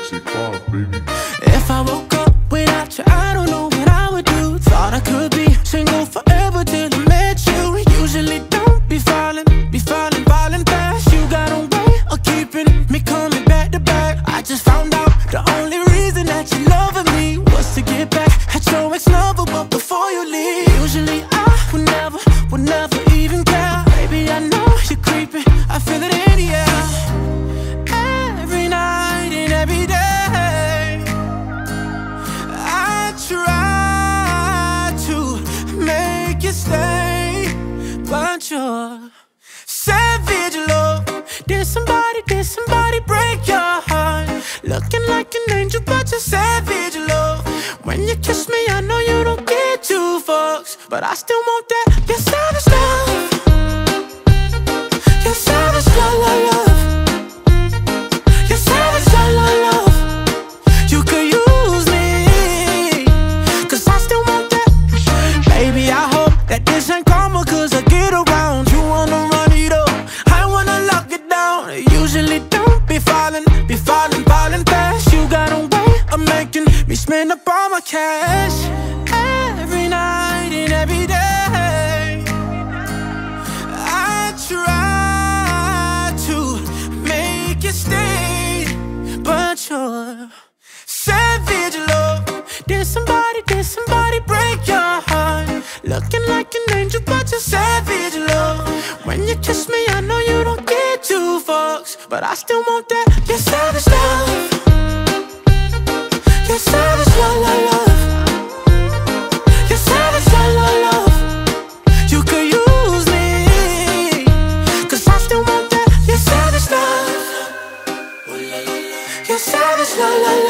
sexy car, baby. If I woke up without you, I don't know what I would do. Thought I could be single forever till I met you. Usually don't be falling fast. You got a way of keeping me coming back to back. I just found out the only reason that you loving me was to get back at your ex-lover, but before you leave, usually I would never even care. Baby, I know you're creeping, I feel it in the air. Every night and every day, I try to make you stay, but you're savage love. Did somebody break your heart? Looking like an angel, but you're savage love. When you kiss me, I know you don't get two fucks, but I still want that. You're savage love. You're savage love, love, love. You're savage love, love, love. You could use me, 'cause I still want that. Baby, I hope that this ain't karma, 'cause I get around. You wanna run it up, I wanna lock it down. Usually don't be falling fast. You got a way of making me spend up all my cash. Every night and every day, I try to make you stay, but you're savage love. Did somebody break your heart? Looking like an angel, but you're savage love. When you kiss me, I know you don't get two fucks, but I still want that. You're savage love. You're savage love, love, love. You're savage love, love, love. You could use me, 'cause I still want that. You're savage love. You're savage love, love, love.